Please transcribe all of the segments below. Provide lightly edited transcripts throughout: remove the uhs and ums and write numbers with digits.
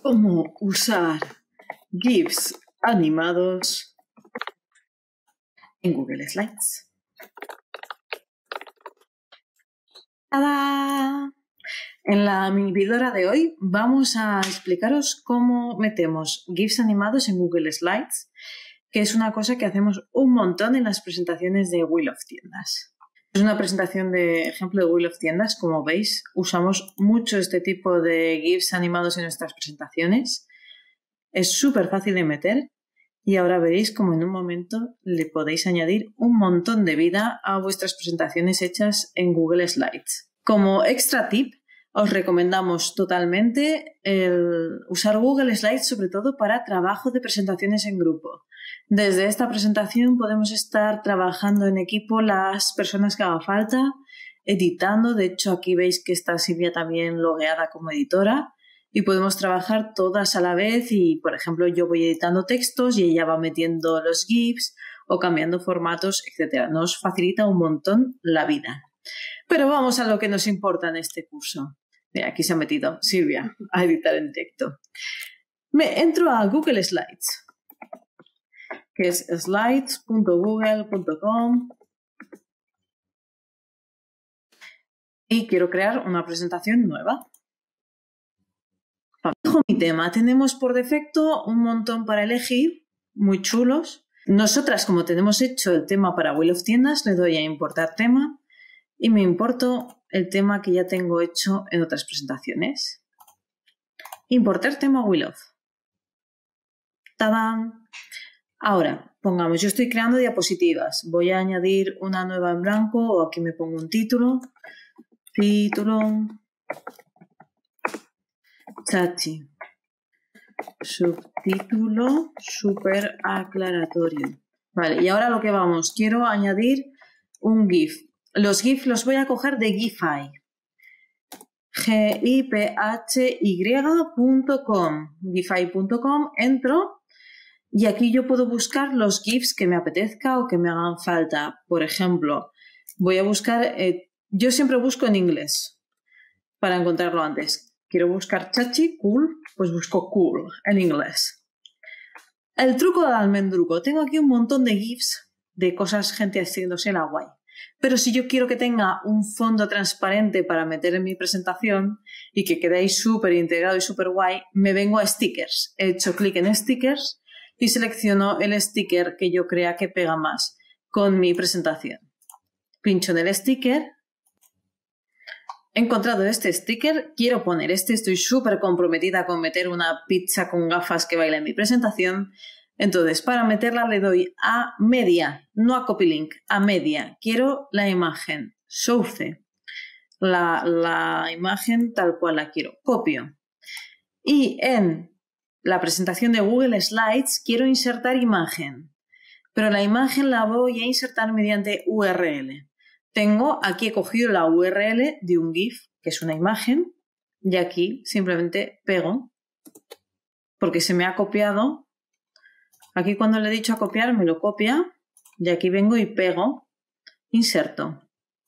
Cómo usar GIFs animados en Google Slides. ¡Tada! En la mini píldora de hoy vamos a explicaros cómo metemos GIFs animados en Google Slides, que es una cosa que hacemos un montón en las presentaciones de Wheel of Tiendas. Es una presentación de ejemplo de Wheel of Tiendas. Como veis, usamos mucho este tipo de GIFs animados en nuestras presentaciones. Es súper fácil de meter y ahora veréis cómo en un momento le podéis añadir un montón de vida a vuestras presentaciones hechas en Google Slides. Como extra tip, os recomendamos totalmente usar Google Slides, sobre todo para trabajo de presentaciones en grupo. Desde esta presentación podemos estar trabajando en equipo las personas que haga falta, editando. De hecho, aquí veis que está Silvia también logueada como editora y podemos trabajar todas a la vez y, por ejemplo, yo voy editando textos y ella va metiendo los GIFs o cambiando formatos, etc. Nos facilita un montón la vida. Pero vamos a lo que nos importa en este curso. Mira, aquí se ha metido Silvia a editar en texto. Me entro a Google Slides, que es slides.google.com, y quiero crear una presentación nueva. Bajo mi tema tenemos por defecto un montón para elegir, muy chulos. Nosotras, como tenemos hecho el tema para Wheel of Tiendas, le doy a importar tema y me importo el tema que ya tengo hecho en otras presentaciones. Importar tema Wheel of. ¡Tadán! Ahora, pongamos, yo estoy creando diapositivas. Voy a añadir una nueva en blanco o aquí me pongo un título. Título. Chachi. Subtítulo súper aclaratorio. Vale, y ahora lo que vamos, quiero añadir un GIF. Los GIF los voy a coger de Giphy. giphy.com. Giphy.com, entro y aquí yo puedo buscar los GIFs que me apetezca o que me hagan falta. Por ejemplo, voy a buscar, yo siempre busco en inglés para encontrarlo antes. Quiero buscar chachi, cool, pues busco cool en inglés. El truco del almendruco. Tengo aquí un montón de GIFs de cosas, gente haciéndose la guay. Pero si yo quiero que tenga un fondo transparente para meter en mi presentación y que quede ahí súper integrado y súper guay, me vengo a stickers. He hecho clic en stickers y selecciono el sticker que yo crea que pega más con mi presentación. Pincho en el sticker. He encontrado este sticker, quiero poner este, estoy súper comprometida con meter una pizza con gafas que baila en mi presentación. Entonces, para meterla le doy a media, no a copy link, a media. Quiero la imagen, source, la imagen tal cual la quiero, copio. Y en la presentación de Google Slides quiero insertar imagen, pero la imagen la voy a insertar mediante URL. Aquí he cogido la URL de un GIF, que es una imagen, y aquí simplemente pego, porque se me ha copiado. Aquí cuando le he dicho a copiar me lo copia, y aquí vengo y pego, inserto.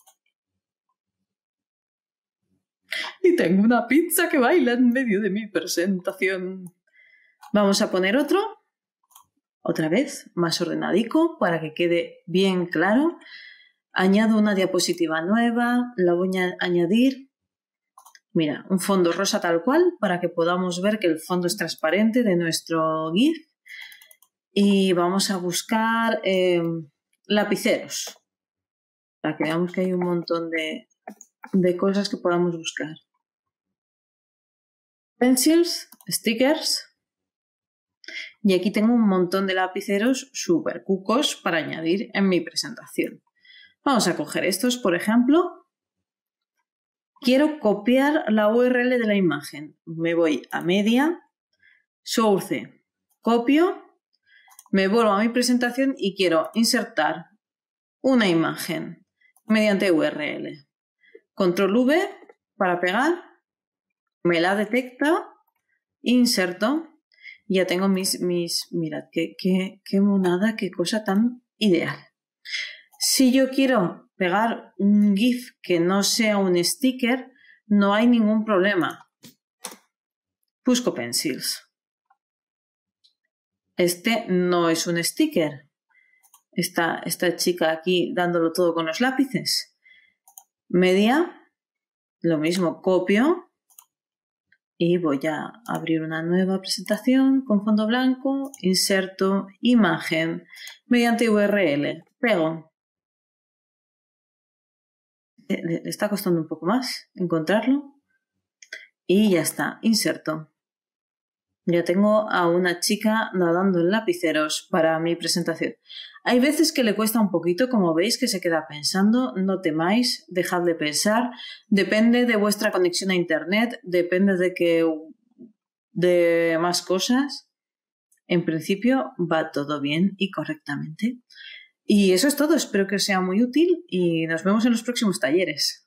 Y tengo una pizza que baila en medio de mi presentación. Vamos a poner otro, otra vez, más ordenadico, para que quede bien claro. Añado una diapositiva nueva, la voy a añadir. Mira, un fondo rosa tal cual, para que podamos ver que el fondo es transparente de nuestro GIF. Y vamos a buscar lapiceros, para que veamos que hay un montón de cosas que podamos buscar. Pencils, stickers. Y aquí tengo un montón de lapiceros súper cucos para añadir en mi presentación. Vamos a coger estos, por ejemplo. Quiero copiar la URL de la imagen. Me voy a media, source, copio, me vuelvo a mi presentación y quiero insertar una imagen mediante URL. Control V para pegar, me la detecta, inserto. Ya tengo mirad, qué monada, qué cosa tan ideal. Si yo quiero pegar un GIF que no sea un sticker, no hay ningún problema. Busco pencils. Este no es un sticker. Esta chica aquí dándolo todo con los lápices. Media, lo mismo, copio y voy a abrir una nueva presentación con fondo blanco, inserto, imagen, mediante URL, pego. Le está costando un poco más encontrarlo y ya está, inserto. Ya tengo a una chica nadando en lapiceros para mi presentación. Hay veces que le cuesta un poquito, como veis, que se queda pensando. No temáis, dejad de pensar. Depende de vuestra conexión a internet, depende de más cosas. En principio va todo bien y correctamente. Y eso es todo. Espero que os sea muy útil y nos vemos en los próximos talleres.